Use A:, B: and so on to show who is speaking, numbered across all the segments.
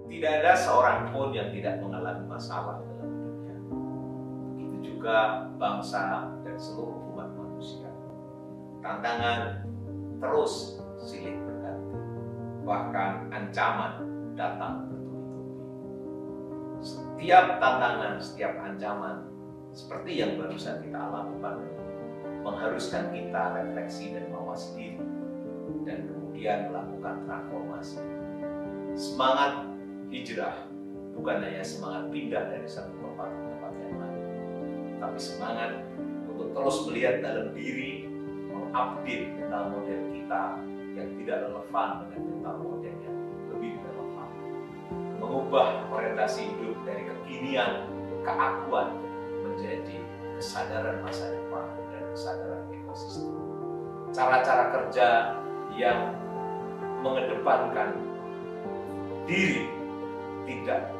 A: Tidak ada seorang pun yang tidak mengalami masalah dalam hidupnya. Begitu juga bangsa dan seluruh umat manusia. Tantangan terus silih berganti. Bahkan ancaman datang bertubi-tubi. Setiap tantangan, setiap ancaman, seperti yang barusan kita alami pandemi, mengharuskan kita refleksi dan mawas diri, dan kemudian melakukan transformasi. Semangat hijrah bukan hanya semangat pindah dari satu tempat ke tempat yang lain, tapi semangat untuk terus melihat dalam diri, mengupdate mental model kita yang tidak relevan dengan mental model yang lebih relevan, mengubah orientasi hidup dari kekinian, keakuan menjadi kesadaran masa depan dan kesadaran ekosistem. Cara-cara kerja yang mengedepankan diri, tidak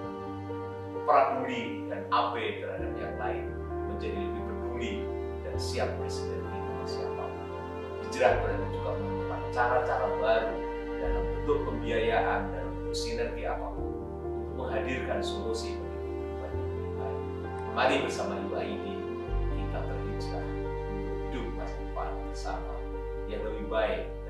A: peduli dan abai terhadap yang lain, menjadi lebih peduli dan siap bersinergi dengan siapapun. Hijrah berarti juga menemukan cara-cara baru dalam bentuk pembiayaan, dalam bentuk sinergi apapun, untuk menghadirkan solusi bagi kehidupan yang lebih baik. Mari bersama UID kita berhijrah untuk hidup masa depan bersama yang lebih baik